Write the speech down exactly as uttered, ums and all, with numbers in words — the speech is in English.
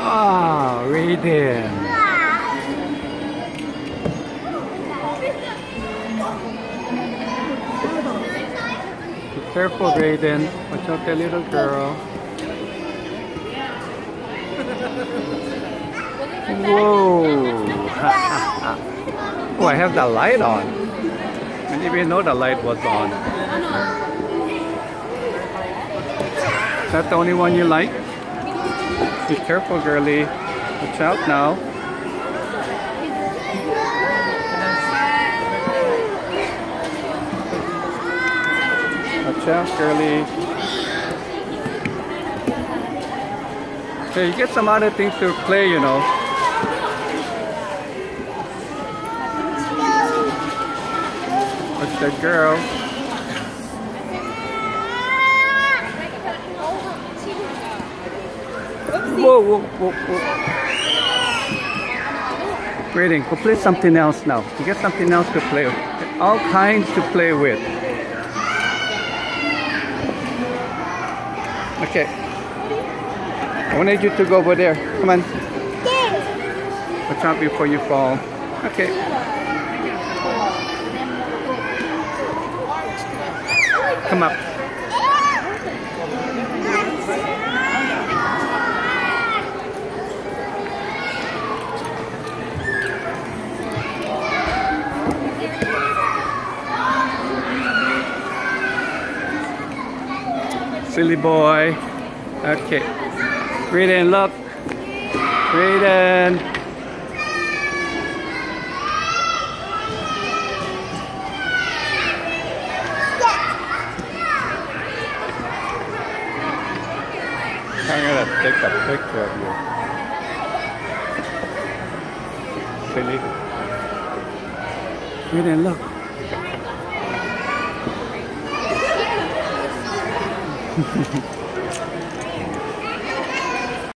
Ah, Raiden. Be careful, Raiden. Watch out, the little girl. Whoa! Oh, I have the light on. I didn't even know the light was on. Is that the only one you like? Be careful, girly. Watch out now. Watch out, girly. Okay, you get some other things to play, you know. Watch that girl. Whoa, whoa, whoa, whoa. Raiden, go play something else now. You get something else to play with. All kinds to play with. Okay. I wanted you to go over there. Come on. Watch out before you fall. Okay. Come up. Silly boy. Okay. Raiden, look. Raiden. I'm gonna take a picture of you. Silly. Raiden, look.